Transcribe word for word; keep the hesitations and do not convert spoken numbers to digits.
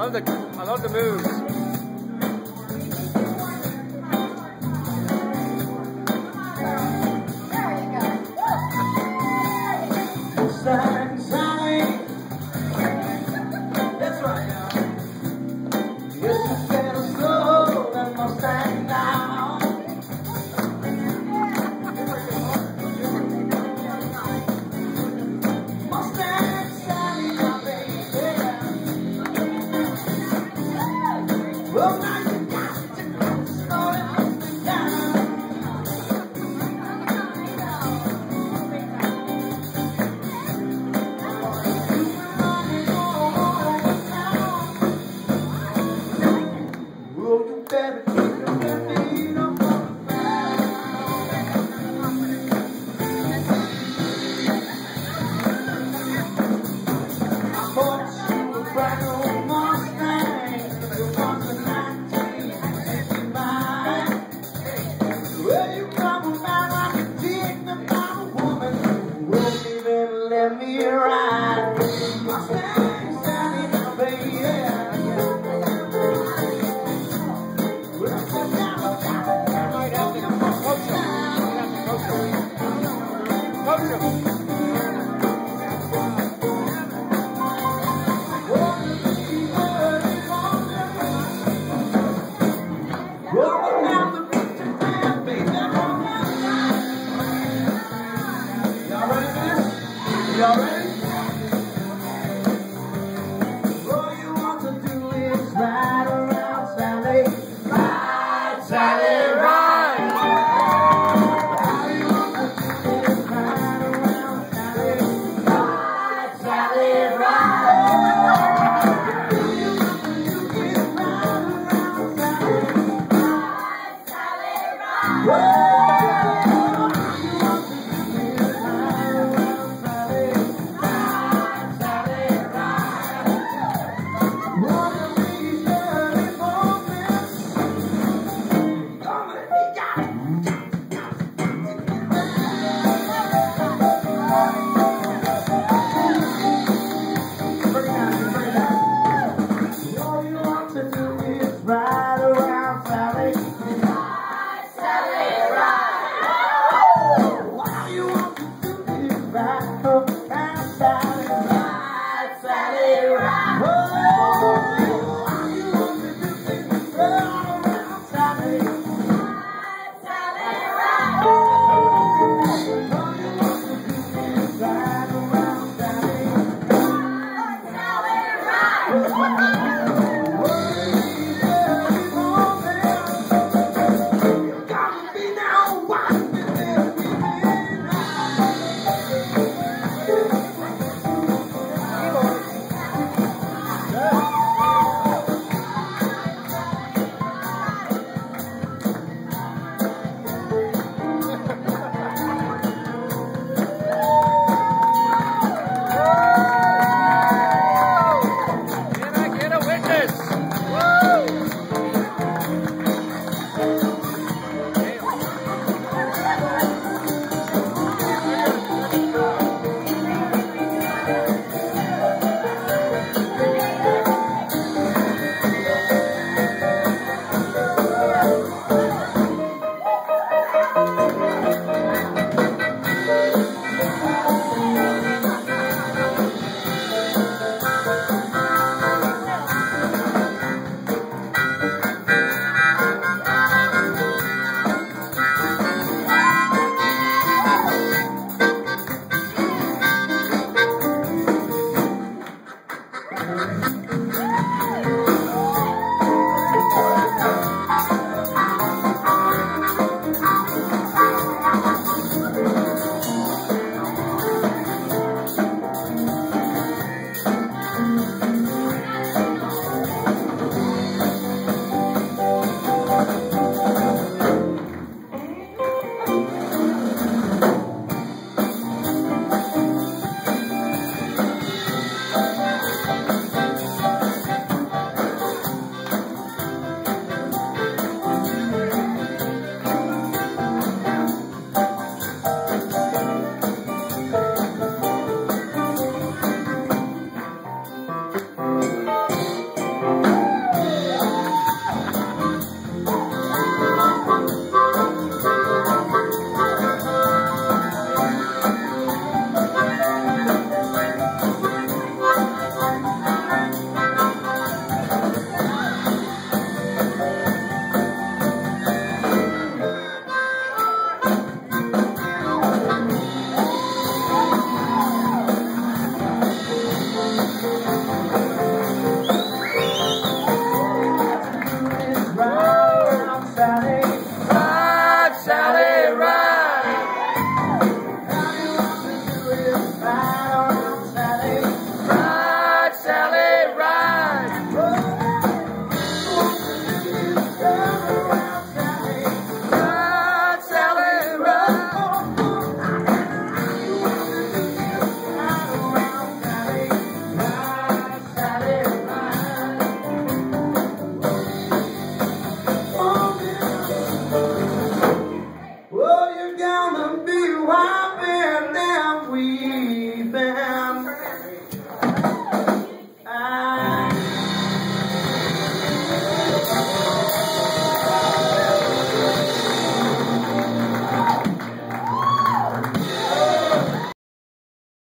love the, I love the moves. Mustang Sally. That's right now. Yes, you better slow that Mustang down. Mustang Sally, my baby. Well, now you got to slow it down. Let me ride. Mustang Sally, my baby. Y'all ready? All you want to do is ride around Sally. Ride, Sally, ride. All you want to do is ride around Sally. Ride, Sally, ride. All you want to do is ride around Sally. Ride, Sally, ride. Ride around Sally. Ride, Sally, ride. All you want to do is ride.